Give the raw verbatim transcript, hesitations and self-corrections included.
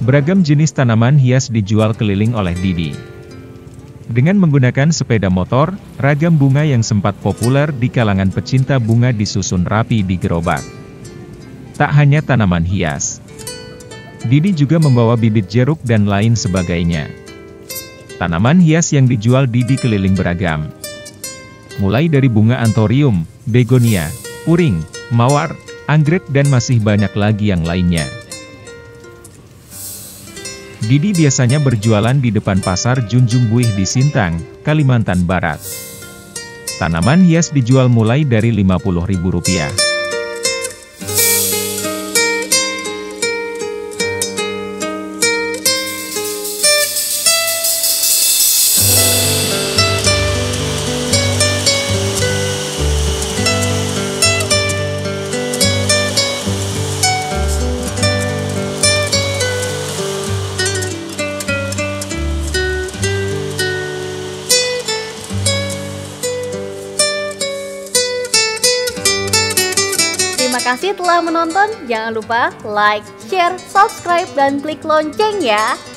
Beragam jenis tanaman hias dijual keliling oleh Didi. Dengan menggunakan sepeda motor, ragam bunga yang sempat populer di kalangan pecinta bunga disusun rapi di gerobak. Tak hanya tanaman hias, Didi juga membawa bibit jeruk dan lain sebagainya. Tanaman hias yang dijual Didi keliling beragam. Mulai dari bunga anthurium, begonia, puring, mawar, anggrek dan masih banyak lagi yang lainnya. Didi biasanya berjualan di depan pasar Junjung Buih di Sintang, Kalimantan Barat. Tanaman hias dijual mulai dari lima puluh ribu rupiah. Terima kasih telah menonton, jangan lupa like, share, subscribe, dan klik lonceng ya.